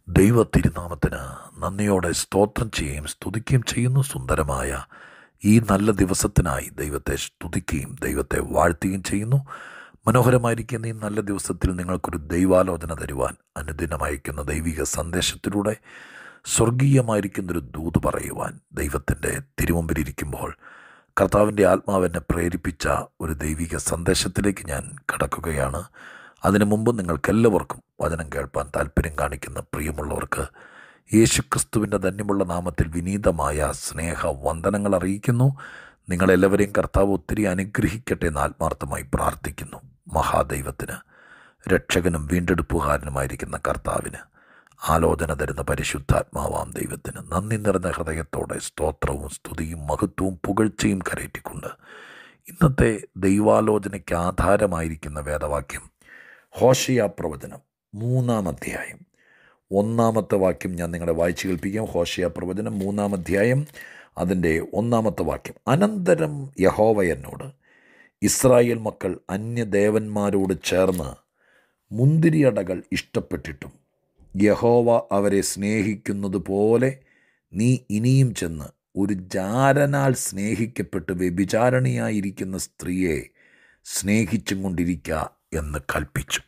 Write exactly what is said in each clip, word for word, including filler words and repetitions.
ദൈവ തിരുനാമത്തിന് നന്ദിയോടെ സ്തോത്രം ചെയ്യുകയും സ്തുതിക്കുകയും ചെയ്യുന്നു. സുന്ദരമായ ഈ നല്ല ദിവസത്തിനായി ദൈവത്തെ സ്തുതിക്കുകയും ദൈവത്തെ വാഴ്ത്തുകയും ചെയ്യുന്നു. മനോഹരമായിരിക്കുന്ന ഈ നല്ല ദിവസത്തിൽ നിങ്ങൾക്കൊരു ദൈവാലോചന തരുവാൻ അനുദിനമയക്കുന്ന ദൈവിക സന്ദേശത്തിലൂടെ സ്വർഗീയമായിരിക്കുന്നൊരു ദൂത് പറയുവാൻ ദൈവത്തിൻ്റെ തിരുമുമ്പിലിരിക്കുമ്പോൾ കർത്താവിൻ്റെ ആത്മാവെന്നെ പ്രേരിപ്പിച്ച ഒരു ദൈവിക സന്ദേശത്തിലേക്ക് ഞാൻ കടക്കുകയാണ്. അതിനു മുമ്പ് നിങ്ങൾക്കെല്ലാവർക്കും വചനം കേൾപ്പാൻ താല്പര്യം കാണിക്കുന്ന പ്രിയമുള്ളവർക്ക് യേശുക്രിസ്തുവിൻ്റെ ധന്യമുള്ള നാമത്തിൽ വിനീതമായ സ്നേഹ വന്ദനങ്ങൾ അറിയിക്കുന്നു. നിങ്ങളെല്ലാവരെയും കർത്താവ് ഒത്തിരി അനുഗ്രഹിക്കട്ടെ എന്ന് ആത്മാർത്ഥമായി പ്രാർത്ഥിക്കുന്നു. മഹാദൈവത്തിന്, രക്ഷകനും വീണ്ടെടുപ്പുകാരനുമായിരിക്കുന്ന കർത്താവിന്, ആലോചന തരുന്ന പരിശുദ്ധാത്മാവാം ദൈവത്തിന് നന്ദി നിറഞ്ഞ ഹൃദയത്തോടെ സ്തോത്രവും സ്തുതിയും മഹത്വവും പുകഴ്ചയും കരയറ്റിക്കൊണ്ട് ഇന്നത്തെ ദൈവാലോചനയ്ക്ക് ആധാരമായിരിക്കുന്ന വേദവാക്യം ഹോശയ്യ പ്രവചനം മൂന്നാം അധ്യായം ഒന്നാമത്തെ വാക്യം ഞാൻ നിങ്ങളെ വായിച്ചു കേൾപ്പിക്കാം. ഹോശയ്യ പ്രവചനം മൂന്നാം അധ്യായം അതിൻ്റെ ഒന്നാമത്തെ വാക്യം. അനന്തരം യഹോവ എന്നോട്, ഇസ്രായേൽ മക്കൾ അന്യദേവന്മാരോട് ചേർന്ന് മുന്തിരിയടകൾ ഇഷ്ടപ്പെട്ടിട്ടും യഹോവ അവരെ സ്നേഹിക്കുന്നത് പോലെ നീ ഇനിയും ചെന്ന് ഒരു ജാരനാൽ സ്നേഹിക്കപ്പെട്ട് വ്യഭിചാരണിയായിരിക്കുന്ന സ്ത്രീയെ സ്നേഹിച്ചും കൊണ്ടിരിക്കുക എന്ന് കൽപ്പിച്ചു.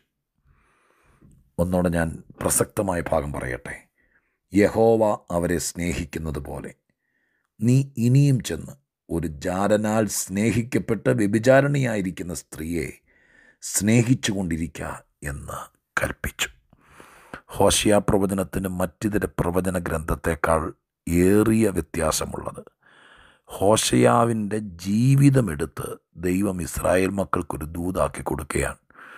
ഒന്നോടെ ഞാൻ പ്രസക്തമായ ഭാഗം പറയട്ടെ. യഹോവ അവരെ സ്നേഹിക്കുന്നത് പോലെ നീ ഇനിയും ചെന്ന് ഒരു ജാരനാൽ സ്നേഹിക്കപ്പെട്ട് വ്യഭിചാരണിയായിരിക്കുന്ന സ്ത്രീയെ സ്നേഹിച്ചു കൊണ്ടിരിക്കുക എന്ന് കൽപ്പിച്ചു. ഹോശയ്യ പ്രവചനത്തിന് മറ്റിതര പ്രവചന ഗ്രന്ഥത്തേക്കാൾ ഏറിയ വ്യത്യാസമുള്ളത് ഹോശയ്യാവിൻ്റെ ജീവിതമെടുത്ത് ദൈവം ഇസ്രായേൽ മക്കൾക്കൊരു ദൂതാക്കി കൊടുക്കുകയാണ്.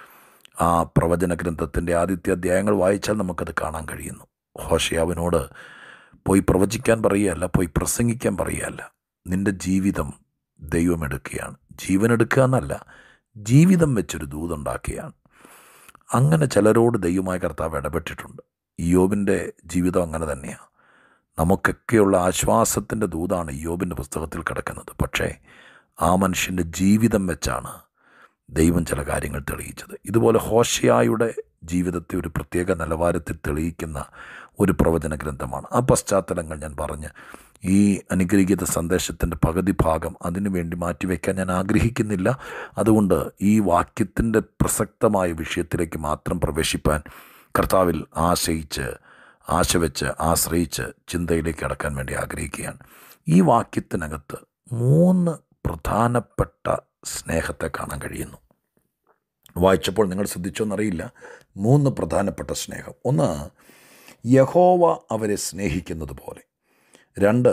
ആ പ്രവചന ഗ്രന്ഥത്തിൻ്റെ ആദ്യത്തെ അധ്യായങ്ങൾ വായിച്ചാൽ നമുക്കത് കാണാൻ കഴിയുന്നു. ഹോശയ്യാവിനോട് പോയി പ്രവചിക്കാൻ പറയുകയല്ല, പോയി പ്രസംഗിക്കാൻ പറയുകയല്ല, നിൻ്റെ ജീവിതം ദൈവം എടുക്കുകയാണ്. ജീവനെടുക്കുക എന്നല്ല, ജീവിതം വെച്ചൊരു ദൂതുണ്ടാക്കുകയാണ്. അങ്ങനെ ചിലരോട് ദൈവമായ കർത്താവ് ഇടപെട്ടിട്ടുണ്ട്. ഇയ്യോബിൻ്റെ ജീവിതം അങ്ങനെ തന്നെയാണ്. നമുക്കൊക്കെയുള്ള ആശ്വാസത്തിൻ്റെ ദൂതാണ് ഇയ്യോബിൻ്റെ പുസ്തകത്തിൽ കിടക്കുന്നത്. പക്ഷേ ആ മനുഷ്യൻ്റെ ജീവിതം വെച്ചാണ് ദൈവം ചില കാര്യങ്ങൾ തെളിയിച്ചത്. ഇതുപോലെ ഹോശയ്യായുടെ ജീവിതത്തെ ഒരു പ്രത്യേക നിലവാരത്തിൽ തെളിയിക്കുന്ന ഒരു പ്രവചന ഗ്രന്ഥമാണ്. ആ പശ്ചാത്തലങ്ങൾ ഞാൻ പറഞ്ഞ് ഈ അനുഗ്രഹീത സന്ദേശത്തിൻ്റെ പകുതി ഭാഗം അതിനു വേണ്ടി മാറ്റിവെക്കാൻ ഞാൻ ആഗ്രഹിക്കുന്നില്ല. അതുകൊണ്ട് ഈ വാക്യത്തിൻ്റെ പ്രസക്തമായ വിഷയത്തിലേക്ക് മാത്രം പ്രവേശിപ്പാൻ കർത്താവിൽ ആശയിച്ച് ആശ വെച്ച് ആശ്രയിച്ച് ചിന്തയിലേക്ക് കടക്കാൻ വേണ്ടി ആഗ്രഹിക്കുകയാണ്. ഈ വാക്യത്തിനകത്ത് മൂന്ന് പ്രധാനപ്പെട്ട സ്നേഹത്തെ കാണാൻ കഴിയുന്നു. വായിച്ചപ്പോൾ നിങ്ങൾ ശ്രദ്ധിച്ചോന്നറിയില്ല. മൂന്ന് പ്രധാനപ്പെട്ട സ്നേഹം. ഒന്ന്, യഹോവ അവരെ സ്നേഹിക്കുന്നത് പോലെ. രണ്ട്,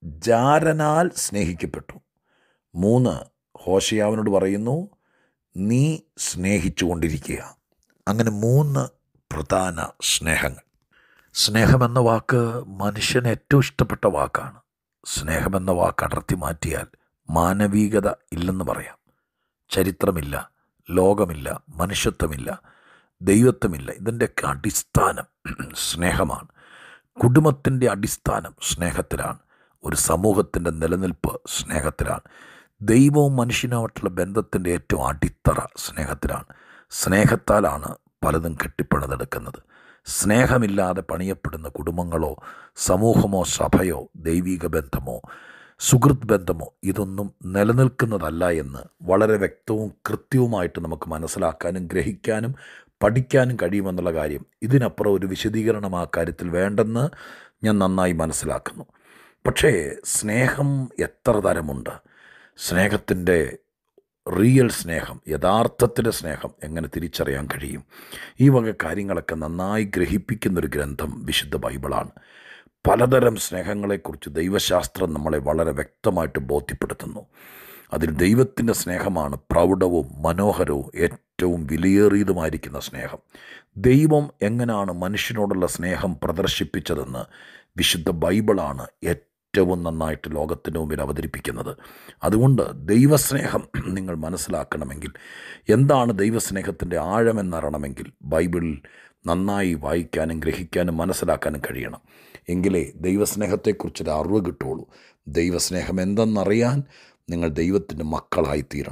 ജാരനാൽ സ്നേഹിക്കപ്പെട്ടു. മൂന്ന്, ഹോശയ്യാവിനോട് പറയുന്നു, നീ സ്നേഹിച്ചു കൊണ്ടിരിക്കുക. അങ്ങനെ മൂന്ന് പ്രധാന സ്നേഹങ്ങൾ. സ്നേഹമെന്ന വാക്ക് മനുഷ്യന് ഏറ്റവും ഇഷ്ടപ്പെട്ട വാക്കാണ്. സ്നേഹമെന്ന വാക്ക് അടർത്തി മാറ്റിയാൽ മാനവികത ഇല്ലെന്ന് പറയാം. ചരിത്രമില്ല, ലോകമില്ല, മനുഷ്യത്വമില്ല, ദൈവത്വമില്ല. ഇതിൻ്റെയൊക്കെ അടിസ്ഥാനം സ്നേഹമാണ്. കുടുംബത്തിൻ്റെ അടിസ്ഥാനം സ്നേഹത്തിലാണ്. ഒരു സമൂഹത്തിൻ്റെ നിലനിൽപ്പ് സ്നേഹത്തിലാണ്. ദൈവവും മനുഷ്യനുമായിട്ടുള്ള ബന്ധത്തിൻ്റെ ഏറ്റവും അടിത്തറ സ്നേഹത്തിലാണ്. സ്നേഹത്താലാണ് പലതും കെട്ടിപ്പണിതെടുക്കുന്നത്. സ്നേഹമില്ലാതെ പണിയപ്പെടുന്ന കുടുംബങ്ങളോ സമൂഹമോ സഭയോ ദൈവിക ബന്ധമോ സുഹൃത്ത് ബന്ധമോ ഇതൊന്നും നിലനിൽക്കുന്നതല്ല എന്ന് വളരെ വ്യക്തവും കൃത്യവുമായിട്ട് നമുക്ക് മനസ്സിലാക്കാനും ഗ്രഹിക്കാനും പഠിക്കാനും കഴിയുമെന്നുള്ള കാര്യം ഇതിനപ്പുറം ഒരു വിശദീകരണം ആ കാര്യത്തിൽ വേണ്ടെന്ന് ഞാൻ നന്നായി മനസ്സിലാക്കുന്നു. പക്ഷേ സ്നേഹം എത്ര തരമുണ്ട്? സ്നേഹത്തിൻ്റെ റിയൽ സ്നേഹം, യഥാർത്ഥത്തിലെ സ്നേഹം എങ്ങനെ തിരിച്ചറിയാൻ കഴിയും? ഈ വക കാര്യങ്ങളൊക്കെ നന്നായി ഗ്രഹിപ്പിക്കുന്നൊരു ഗ്രന്ഥം വിശുദ്ധ ബൈബിളാണ്. പലതരം സ്നേഹങ്ങളെക്കുറിച്ച് ദൈവശാസ്ത്രം നമ്മളെ വളരെ വ്യക്തമായിട്ട് ബോധ്യപ്പെടുത്തുന്നു. അതിൽ ദൈവത്തിൻ്റെ സ്നേഹമാണ് പ്രൗഢവും മനോഹരവും ഏറ്റവും വിലയേറിയതുമായിരിക്കുന്ന സ്നേഹം. ദൈവം എങ്ങനെയാണ് മനുഷ്യനോടുള്ള സ്നേഹം പ്രദർശിപ്പിച്ചതെന്ന് വിശുദ്ധ ബൈബിളാണ് ഏറ്റവും നന്നായിട്ട് ലോകത്തിന് മുമ്പിൽ അവതരിപ്പിക്കുന്നത്. അതുകൊണ്ട് ദൈവസ്നേഹം നിങ്ങൾ മനസ്സിലാക്കണമെങ്കിൽ, എന്താണ് ദൈവസ്നേഹത്തിൻ്റെ ആഴമെന്നറിയണമെങ്കിൽ ബൈബിളിൽ നന്നായി വായിക്കാനും ഗ്രഹിക്കാനും മനസ്സിലാക്കാനും കഴിയണം. എങ്കിലേ ദൈവസ്നേഹത്തെക്കുറിച്ചൊരു അറിവ് കിട്ടുള്ളൂ. ദൈവസ്നേഹം എന്തെന്നറിയാൻ നിങ്ങൾ ദൈവത്തിൻ്റെ മക്കളായിത്തീരണം.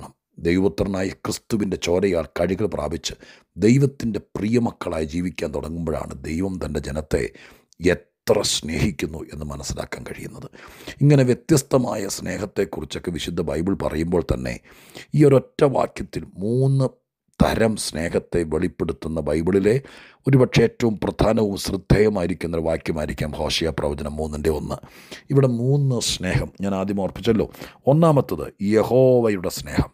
ദൈവപുത്രനായ ക്രിസ്തുവിൻ്റെ ചോരയാൽ കഴുകൽ പ്രാപിച്ച് ദൈവത്തിൻ്റെ പ്രിയമക്കളായി ജീവിക്കാൻ തുടങ്ങുമ്പോഴാണ് ദൈവം തൻ്റെ ജനത്തെ എത്ര സ്നേഹിക്കുന്നു എന്ന് മനസ്സിലാക്കാൻ കഴിയുന്നത്. ഇങ്ങനെ വ്യത്യസ്തമായ സ്നേഹത്തെക്കുറിച്ചൊക്കെ വിശുദ്ധ ബൈബിൾ പറയുമ്പോൾ തന്നെ ഈ ഒരൊറ്റ വാക്യത്തിൽ മൂന്ന് തരം സ്നേഹത്തെ വെളിപ്പെടുത്തുന്ന ബൈബിളിലെ ഒരുപക്ഷെ ഏറ്റവും പ്രധാനവും ശ്രദ്ധേയമായിരിക്കുന്ന ഒരു വാക്യമായിരിക്കാം ഹോശയ പ്രവചനം മൂന്നിൻ്റെ ഒന്ന്. ഇവിടെ മൂന്ന് സ്നേഹം ഞാൻ ആദ്യം ഓർപ്പിച്ചല്ലോ. ഒന്നാമത്തത് യഹോവയുടെ സ്നേഹം,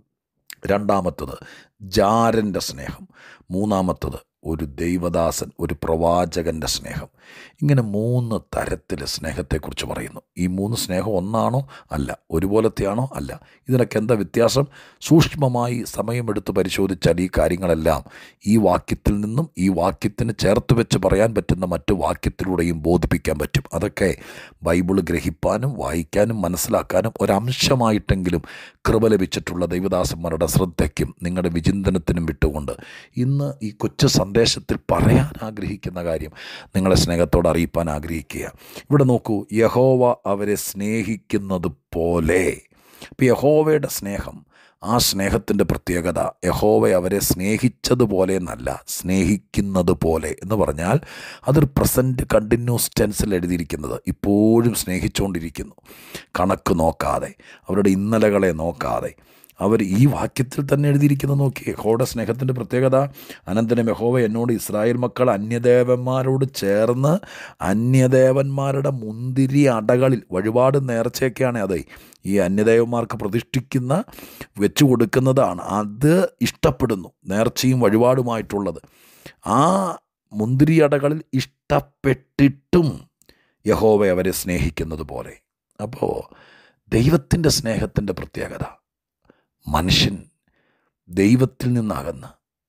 രണ്ടാമത്തത് ജാരൻ്റെ സ്നേഹം, മൂന്നാമത്തത് ഒരു ദൈവദാസൻ ഒരു പ്രവാചകൻ്റെ സ്നേഹം. ഇങ്ങനെ മൂന്ന് തരത്തിൽ സ്നേഹത്തെക്കുറിച്ച് പറയുന്നു. ഈ മൂന്ന് സ്നേഹം ഒന്നാണോ? അല്ല. ഒരുപോലത്തെയാണോ? അല്ല. ഇതിനൊക്കെ എന്താ വ്യത്യാസം? സൂക്ഷ്മമായി സമയമെടുത്ത് പരിശോധിച്ചാൽ ഈ കാര്യങ്ങളെല്ലാം ഈ വാക്യത്തിൽ നിന്നും ഈ വാക്യത്തിന് ചേർത്ത് വെച്ച് പറയാൻ പറ്റുന്ന മറ്റു വാക്യത്തിലൂടെയും ബോധിപ്പിക്കാൻ പറ്റും. അതൊക്കെ ബൈബിൾ ഗ്രഹിപ്പാനും വായിക്കാനും മനസ്സിലാക്കാനും ഒരംശമായിട്ടെങ്കിലും കൃപ ലഭിച്ചിട്ടുള്ള ദൈവദാസന്മാരുടെ ശ്രദ്ധയ്ക്കും നിങ്ങളുടെ വിചിന്തനത്തിനും വിട്ടുകൊണ്ട് ഇന്ന് ഈ കൊച്ചു സന്ദേശത്തിൽ പറയാൻ ആഗ്രഹിക്കുന്ന കാര്യം നിങ്ങളെ സ്നേഹത്തോടെ അറിയിപ്പാൻ ആഗ്രഹിക്കുക. ഇവിടെ നോക്കൂ, യഹോവ അവരെ സ്നേഹിക്കുന്നത് പോലെ. ഇപ്പോൾ യഹോവയുടെ സ്നേഹം, ആ സ്നേഹത്തിൻ്റെ പ്രത്യേകത യഹോവ അവരെ സ്നേഹിച്ചതുപോലെ എന്നല്ല, സ്നേഹിക്കുന്നത് പോലെ എന്ന് പറഞ്ഞാൽ അതൊരു പ്രസൻറ്റ് കണ്ടിന്യൂസ് ടെൻസിൽ എഴുതിയിരിക്കുന്നത്. ഇപ്പോഴും സ്നേഹിച്ചുകൊണ്ടിരിക്കുന്നു, കണക്ക് നോക്കാതെ, അവരുടെ ഇന്നലകളെ നോക്കാതെ. അവർ ഈ വാക്യത്തിൽ തന്നെ എഴുതിയിരിക്കുന്നത് നോക്കി. യഹോവയുടെ സ്നേഹത്തിൻ്റെ പ്രത്യേകത, അനന്തരം യഹോവ എന്നോട് ഇസ്രായേൽ മക്കൾ അന്യദേവന്മാരോട് ചേർന്ന് അന്യദേവന്മാരുടെ മുന്തിരി അടകളിൽ വഴിപാട് നേർച്ചയൊക്കെയാണ് അത് ഈ അന്യദേവന്മാർക്ക് പ്രതിഷ്ഠിക്കുന്ന വെച്ചു കൊടുക്കുന്നതാണ്. അത് ഇഷ്ടപ്പെടുന്നു, നേർച്ചയും വഴിപാടുമായിട്ടുള്ളത്. ആ മുന്തിരി അടകളിൽ ഇഷ്ടപ്പെട്ടിട്ടും യഹോവ അവരെ സ്നേഹിക്കുന്നത് പോലെ. അപ്പോൾ ദൈവത്തിൻ്റെ സ്നേഹത്തിൻ്റെ പ്രത്യേകത, മനുഷ്യൻ ദൈവത്തിൽ നിന്നകന്ന്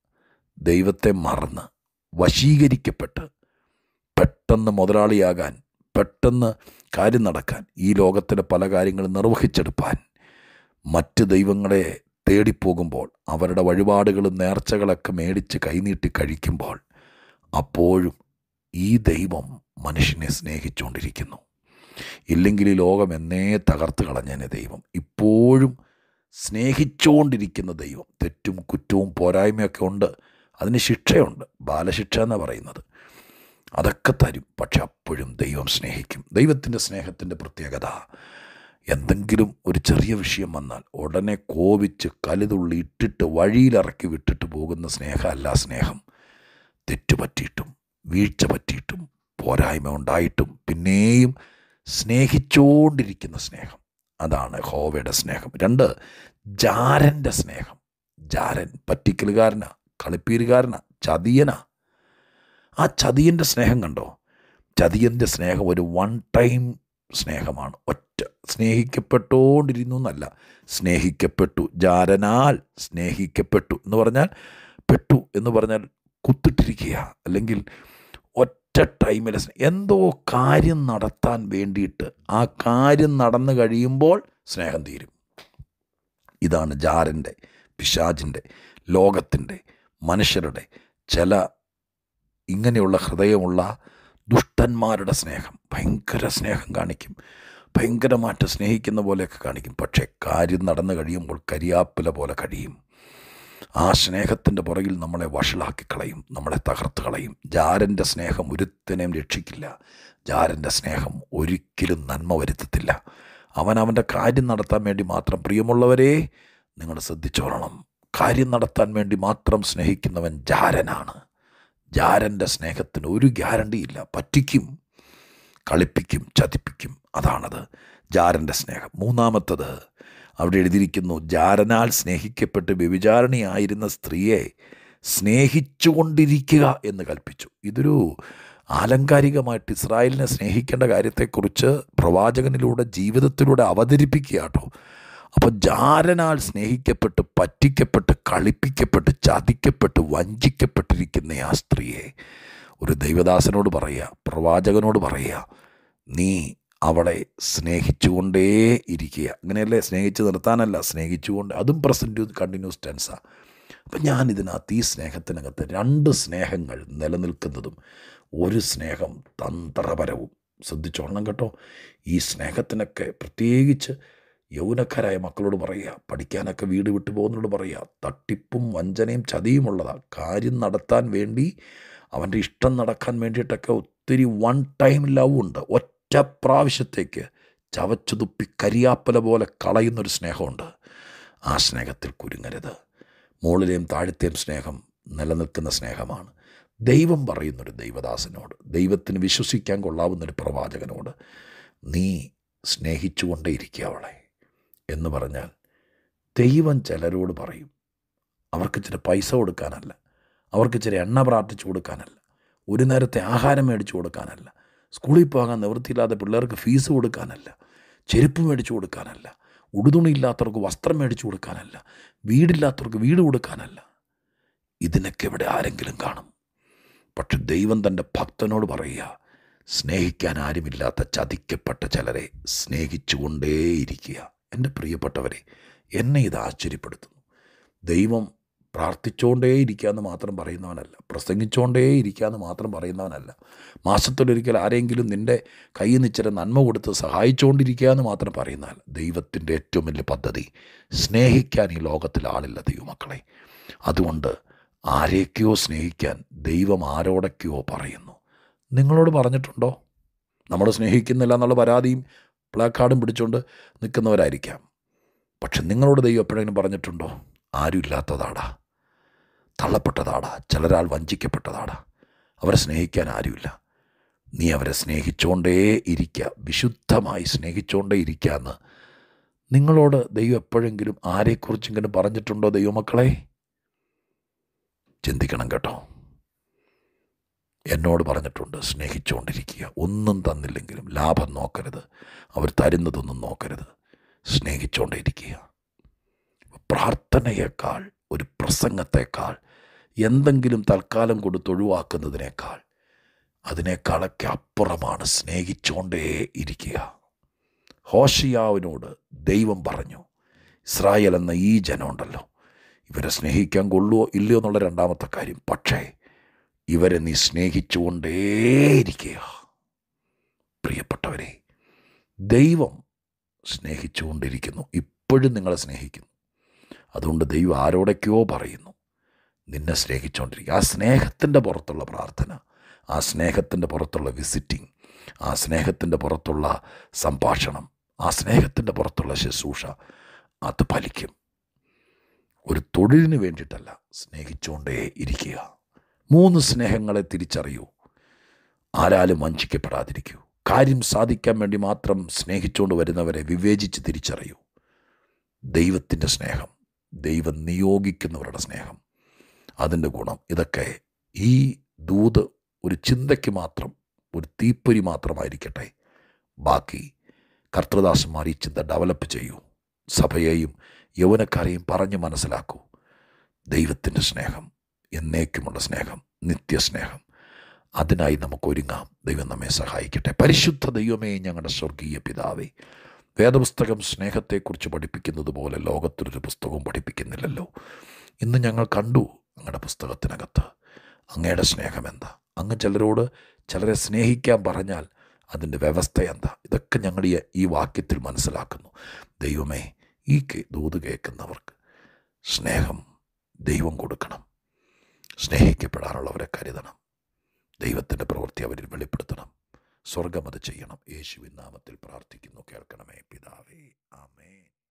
ദൈവത്തെ മറന്ന് വശീകരിക്കപ്പെട്ട് പെട്ടെന്ന് മുതലാളിയാകാൻ, പെട്ടെന്ന് കാര്യം നടക്കാൻ, ഈ ലോകത്തിലെ പല കാര്യങ്ങളും നിർവഹിച്ചെടുപ്പാൻ മറ്റ് ദൈവങ്ങളെ തേടിപ്പോകുമ്പോൾ, അവരുടെ വഴിപാടുകളും നേർച്ചകളൊക്കെ മേടിച്ച് കൈനീട്ടി കഴിക്കുമ്പോൾ, അപ്പോഴും ഈ ദൈവം മനുഷ്യനെ സ്നേഹിച്ചുകൊണ്ടിരിക്കുന്നു. ഇല്ലെങ്കിൽ ഈ ലോകം എന്നേ തകർത്ത് കളഞ്ഞേനെ ദൈവം. ഇപ്പോഴും സ്നേഹിച്ചുകൊണ്ടിരിക്കുന്ന ദൈവം. തെറ്റും കുറ്റവും പോരായ്മയൊക്കെ ഉണ്ട്, അതിന് ശിക്ഷയുണ്ട്, ബാലശിക്ഷ എന്നാണ് പറയുന്നത്. അതൊക്കെ തരും, പക്ഷെ അപ്പോഴും ദൈവം സ്നേഹിക്കും. ദൈവത്തിൻ്റെ സ്നേഹത്തിൻ്റെ പ്രത്യേകത, എന്തെങ്കിലും ഒരു ചെറിയ വിഷയം വന്നാൽ ഉടനെ കോപിച്ച് കലിതുള്ളി ഇട്ടിട്ട് വഴിയിലിറക്കി വിട്ടിട്ട് പോകുന്ന സ്നേഹമല്ല സ്നേഹം. തെറ്റുപറ്റിയിട്ടും വീഴ്ച പറ്റിയിട്ടും പോരായ്മ ഉണ്ടായിട്ടും പിന്നെയും സ്നേഹിച്ചുകൊണ്ടിരിക്കുന്ന സ്നേഹം, അതാണ് യഹോവയുടെ സ്നേഹം. രണ്ട്, ജാരൻ്റെ സ്നേഹം. ജാരൻ പറ്റിക്കലുകാരനാ, കളിപ്പീരുകാരനാ, ചതിയനാ. ആ ചതിയൻ്റെ സ്നേഹം കണ്ടോ? ചതിയൻ്റെ സ്നേഹം ഒരു വൺ ടൈം സ്നേഹമാണ്. ഒറ്റ സ്നേഹിക്കപ്പെട്ടുകൊണ്ടിരുന്നു എന്നല്ല, സ്നേഹിക്കപ്പെട്ടു. ജാരനാൽ സ്നേഹിക്കപ്പെട്ടു എന്ന് പറഞ്ഞാൽ, പെട്ടു എന്ന് പറഞ്ഞാൽ കുത്തിട്ടിരിക്കുക, അല്ലെങ്കിൽ ഒറ്റ ടൈമിൽ എന്തോ കാര്യം നടത്താൻ വേണ്ടിയിട്ട് ആ കാര്യം നടന്നു കഴിയുമ്പോൾ സ്നേഹം തീരും. ഇതാണ് ജാരൻ്റെ, പിശാചിൻ്റെ, ലോകത്തിൻ്റെ, മനുഷ്യരുടെ ചില ഇങ്ങനെയുള്ള ഹൃദയമുള്ള ദുഷ്ടന്മാരുടെ സ്നേഹം. ഭയങ്കര സ്നേഹം കാണിക്കും, ഭയങ്കരമായിട്ട് സ്നേഹിക്കുന്ന പോലെയൊക്കെ കാണിക്കും. പക്ഷേ കാര്യം നടന്നു കഴിയുമ്പോൾ കരിയാപ്പില പോലെ കഴിയും. ആ സ്നേഹത്തിൻ്റെ പുറകിൽ നമ്മളെ വഷളാക്കി കളയും, നമ്മളെ തകർത്ത് കളയും. ജാരൻ്റെ സ്നേഹം ഒരുത്തനെയും രക്ഷിക്കില്ല. ജാരൻ്റെ സ്നേഹം ഒരിക്കലും നന്മ വരുത്തത്തില്ല. അവൻ അവൻ്റെ കാര്യം നടത്താൻ വേണ്ടി മാത്രം, പ്രിയമുള്ളവരെ നിങ്ങൾ ശ്രദ്ധിച്ചോളണം, കാര്യം നടത്താൻ വേണ്ടി മാത്രം സ്നേഹിക്കുന്നവൻ ജാരനാണ്. ജാരൻ്റെ സ്നേഹത്തിന് ഒരു ഗ്യാരണ്ടിയില്ല. പറ്റിക്കും, കളിപ്പിക്കും, ചതിപ്പിക്കും. അതാണത് ജാരൻ്റെ സ്നേഹം. മൂന്നാമത്തത് അവിടെ എഴുതിയിരിക്കുന്നു, ജാരനാൽ സ്നേഹിക്കപ്പെട്ട് വ്യഭിചാരിണിയായിരുന്ന സ്ത്രീയെ സ്നേഹിച്ചുകൊണ്ടിരിക്കുക എന്ന് കൽപ്പിച്ചു. ഇതൊരു ആലങ്കാരികമായിട്ട് ഇസ്രായേലിനെ സ്നേഹിക്കേണ്ട കാര്യത്തെക്കുറിച്ച് പ്രവാചകനിലൂടെ ജീവിതത്തിലൂടെ അവതരിപ്പിക്കുക കേട്ടോ. അപ്പോൾ ജാരനാൽ സ്നേഹിക്കപ്പെട്ട് പറ്റിക്കപ്പെട്ട് കളിപ്പിക്കപ്പെട്ട് ചതിക്കപ്പെട്ട് വഞ്ചിക്കപ്പെട്ടിരിക്കുന്ന ആ സ്ത്രീയെ ഒരു ദൈവദാസനോട് പറയുക, പ്രവാചകനോട് പറയുക, നീ അവളെ സ്നേഹിച്ചുകൊണ്ടേ ഇരിക്കുക. അങ്ങനെയല്ലേ? സ്നേഹിച്ച് നിർത്താനല്ല, സ്നേഹിച്ചുകൊണ്ട്. അതും പ്രസൻറ്റ് കണ്ടിന്യൂസ് ടെൻസാണ്. അപ്പം ഞാനിതിനകത്ത് ഈ സ്നേഹത്തിനകത്ത് രണ്ട് സ്നേഹങ്ങൾ നിലനിൽക്കുന്നതും ഒരു സ്നേഹം തന്ത്രപരവും ശ്രദ്ധിച്ചോളണം കേട്ടോ. ഈ സ്നേഹത്തിനൊക്കെ പ്രത്യേകിച്ച് യൗവനക്കാരായ മക്കളോട് പറയുക, പഠിക്കാനൊക്കെ വീട് വിട്ടു പോകുന്നതോട് പറയുക, തട്ടിപ്പും വഞ്ചനയും ചതിയുമുള്ളതാണ്. കാര്യം നടത്താൻ വേണ്ടി, അവൻ്റെ ഇഷ്ടം നടക്കാൻ വേണ്ടിയിട്ടൊക്കെ ഒത്തിരി വൺ ടൈം ലവ് ഉണ്ട്. ഒറ്റ പ്രാവശ്യത്തേക്ക് ചവച്ചു തുപ്പി കരിയാപ്പല പോലെ കളയുന്നൊരു സ്നേഹമുണ്ട്. ആ സ്നേഹത്തിൽ കുരുങ്ങരുത്. മുകളിലെയും താഴത്തെയും സ്നേഹം നിലനിൽക്കുന്ന സ്നേഹമാണ്. ദൈവം പറയുന്നൊരു ദൈവദാസനോട്, ദൈവത്തിന് വിശ്വസിക്കാൻ കൊള്ളാവുന്നൊരു പ്രവാചകനോട്, നീ സ്നേഹിച്ചുകൊണ്ടേയിരിക്കുക അവളെ എന്ന് പറഞ്ഞാൽ, ദൈവം ചിലരോട് പറയും, അവർക്ക് ഇച്ചിരി പൈസ കൊടുക്കാനല്ല, അവർക്ക് ഇച്ചിരി എണ്ണ പ്രാർത്ഥിച്ചു കൊടുക്കാനല്ല, ഒരു നേരത്തെ ആഹാരം മേടിച്ചു കൊടുക്കാനല്ല, സ്കൂളിൽ പോകാൻ നിവൃത്തിയില്ലാതെ പിള്ളേർക്ക് ഫീസ് കൊടുക്കാനല്ല, ചെരുപ്പ് മേടിച്ചു കൊടുക്കാനല്ല, ഉടുതുണിയില്ലാത്തവർക്ക് വസ്ത്രം മേടിച്ചു കൊടുക്കാനല്ല, വീടില്ലാത്തവർക്ക് വീട് കൊടുക്കാനല്ല. ഇതിനൊക്കെ ഇവിടെ ആരെങ്കിലും കാണും. പക്ഷെ ദൈവം തൻ്റെ ഭക്തനോട് പറയുക, സ്നേഹിക്കാൻ ആരുമില്ലാത്ത ചതിക്കപ്പെട്ട ചിലരെ സ്നേഹിച്ചുകൊണ്ടേയിരിക്കുക. എൻ്റെ പ്രിയപ്പെട്ടവരെ, എന്നെ ഇത് ആശ്ചര്യപ്പെടുത്തുന്നു. ദൈവം പ്രാർത്ഥിച്ചുകൊണ്ടേയിരിക്കുക എന്ന് മാത്രം പറയുന്നവനല്ല, പ്രസംഗിച്ചുകൊണ്ടേയിരിക്കുക എന്ന് മാത്രം പറയുന്നവനല്ല, മാസത്തിലൊരിക്കൽ ആരെങ്കിലും നിൻ്റെ കയ്യിൽ നിന്ന് ഇച്ചിരി നന്മ കൊടുത്ത് സഹായിച്ചുകൊണ്ടിരിക്കുക എന്ന് മാത്രം പറയുന്നതല്ല. ദൈവത്തിൻ്റെ ഏറ്റവും വലിയ പദ്ധതി സ്നേഹിക്കാൻ ഈ ലോകത്തിൽ ആളില്ല ദൈവമക്കളെ. അതുകൊണ്ട് ആരെയൊക്കെയോ സ്നേഹിക്കാൻ ദൈവം ആരോടൊക്കെയോ പറയുന്നു. നിങ്ങളോട് പറഞ്ഞിട്ടുണ്ടോ? നമ്മൾ സ്നേഹിക്കുന്നില്ല എന്നുള്ള പരാതിയും പ്ലാക്കാർഡും പിടിച്ചുകൊണ്ട് നിൽക്കുന്നവരായിരിക്കാം. പക്ഷെ നിങ്ങളോട് ദൈവം എപ്പോഴെങ്കിലും പറഞ്ഞിട്ടുണ്ടോ? ആരും ഇല്ലാത്തതാടാ, തള്ളപ്പെട്ടതാടാ, ചിലരാൾ വഞ്ചിക്കപ്പെട്ടതാടാ, അവരെ സ്നേഹിക്കാൻ ആരുമില്ല, നീ അവരെ സ്നേഹിച്ചുകൊണ്ടേ ഇരിക്കുക, വിശുദ്ധമായി സ്നേഹിച്ചുകൊണ്ടേ ഇരിക്കാമെന്ന് നിങ്ങളോട് ദൈവം എപ്പോഴെങ്കിലും ആരെക്കുറിച്ചെങ്കിലും പറഞ്ഞിട്ടുണ്ടോ ദൈവമക്കളെ? ചിന്തിക്കണം കേട്ടോ. എന്നോട് പറഞ്ഞിട്ടുണ്ട്, സ്നേഹിച്ചുകൊണ്ടിരിക്കുക, ഒന്നും തന്നില്ലെങ്കിലും ലാഭം നോക്കരുത്, അവർ തരുന്നതൊന്നും നോക്കരുത്, സ്നേഹിച്ചുകൊണ്ടേയിരിക്കുക. പ്രാർത്ഥനയേക്കാൾ, ഒരു പ്രസംഗത്തേക്കാൾ, എന്തെങ്കിലും തൽക്കാലം കൊടുത്തൊഴിവാക്കുന്നതിനേക്കാൾ, അതിനേക്കാളൊക്കെ അപ്പുറമാണ് സ്നേഹിച്ചുകൊണ്ടേ ഇരിക്കുക. ഹോശയ്യാവിനോട് ദൈവം പറഞ്ഞു, ഇസ്രായേൽ എന്ന ഈ ജനമുണ്ടല്ലോ, ഇവരെ സ്നേഹിക്കാൻ കൊള്ളുവോ ഇല്ലയോ എന്നുള്ള രണ്ടാമത്തെ കാര്യം, പക്ഷേ ഇവരെ നീ സ്നേഹിച്ചുകൊണ്ടേയിരിക്കുക. പ്രിയപ്പെട്ടവരെ, ദൈവം സ്നേഹിച്ചുകൊണ്ടിരിക്കുന്നു, ഇപ്പോഴും നിങ്ങളെ സ്നേഹിക്കുന്നു. അതുകൊണ്ട് ദൈവം ആരോടൊക്കെയോ പറയുന്നു, നിന്നെ സ്നേഹിച്ചുകൊണ്ടിരിക്കുക. ആ സ്നേഹത്തിൻ്റെ പുറത്തുള്ള പ്രാർത്ഥന, ആ സ്നേഹത്തിൻ്റെ പുറത്തുള്ള വിസിറ്റിംഗ്, ആ സ്നേഹത്തിൻ്റെ പുറത്തുള്ള സംഭാഷണം, ആ സ്നേഹത്തിൻ്റെ പുറത്തുള്ള ശുശ്രൂഷ, അത് ഫലിക്കും. ഒരു തൊഴിലിന് വേണ്ടിയിട്ടല്ല, സ്നേഹിച്ചുകൊണ്ടേ ഇരിക്കുക. മൂന്ന് സ്നേഹങ്ങളെ തിരിച്ചറിയൂ. ആരാലും വഞ്ചിക്കപ്പെടാതിരിക്കൂ. കാര്യം സാധിക്കാൻ വേണ്ടി മാത്രം സ്നേഹിച്ചുകൊണ്ട് വരുന്നവരെ വിവേചിച്ച് തിരിച്ചറിയൂ. ദൈവത്തിൻ്റെ സ്നേഹം, ദൈവം നിയോഗിക്കുന്നവരുടെ സ്നേഹം, അതിൻ്റെ ഗുണം, ഇതൊക്കെ ഈ ദൂത് ഒരു ചിന്തയ്ക്ക് മാത്രം, ഒരു തീപ്പൊരി മാത്രമായിരിക്കട്ടെ. ബാക്കി കർത്തൃദാസന്മാർ ഈ ചിന്ത ഡെവലപ്പ് ചെയ്യൂ. സഭയെയും യൗവനക്കാരെയും പറഞ്ഞ് മനസ്സിലാക്കൂ. ദൈവത്തിൻ്റെ സ്നേഹം, എന്നേക്കുമുള്ള സ്നേഹം, നിത്യസ്നേഹം, അതിനായി നമുക്ക് ഒരുങ്ങാം. ദൈവം നമ്മെ സഹായിക്കട്ടെ. പരിശുദ്ധ ദൈവമേ, ഞങ്ങളുടെ സ്വർഗീയ പിതാവേ, വേദപുസ്തകം സ്നേഹത്തെക്കുറിച്ച് പഠിപ്പിക്കുന്നത് പോലെ ലോകത്തിലൊരു പുസ്തകവും പഠിപ്പിക്കുന്നില്ലല്ലോ. ഇന്ന് ഞങ്ങൾ കണ്ടു അങ്ങയുടെ പുസ്തകത്തിനകത്ത് അങ്ങയുടെ സ്നേഹം എന്താ, അങ്ങ് ചിലരോട് ചിലരെ സ്നേഹിക്കാൻ പറഞ്ഞാൽ അതിൻ്റെ വ്യവസ്ഥ എന്താ, ഇതൊക്കെ ഞങ്ങൾ ഈ ഈ വാക്യത്തിൽ മനസ്സിലാക്കുന്നു. ദൈവമേ, ഈ ദൂത് കേൾക്കുന്നവർക്ക് സ്നേഹം ദൈവം കൊടുക്കണം, സ്നേഹിക്കപ്പെടാനുള്ളവരെ കരുതണം, ദൈവത്തിൻ്റെ പ്രവൃത്തി അവരിൽ വെളിപ്പെടുത്തണം. സ്വർഗം അത് ചെയ്യണം. യേശുവിൻ നാമത്തിൽ പ്രാർത്ഥിക്കുന്നു, കേൾക്കണമേ പിതാവേ. ആമേൻ.